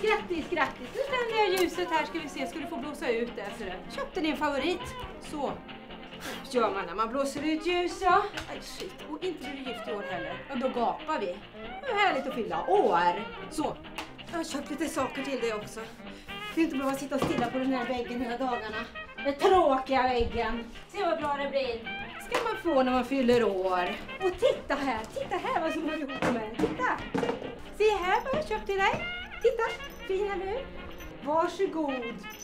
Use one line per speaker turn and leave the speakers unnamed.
Grattis. Nu tänder jag ljuset här, ska vi se. Ska du få blåsa ut det? Så där. Köpte din favorit. Så gör man när man blåser ut ljus, ja. Aj, shit. Och inte blir det gift i år heller. Och då gapar vi. Det är härligt att fylla år. Så. Jag har köpt lite saker till dig också. Du inte behöva sitta och stilla på den här väggen hela dagarna. Den tråkiga väggen. Se vad bra det blir. Ska man få när man fyller år. Och titta här vad som har ihop med. Titta. Se här vad jag köpt till dig. Titta, fin eller hur? Varsågod.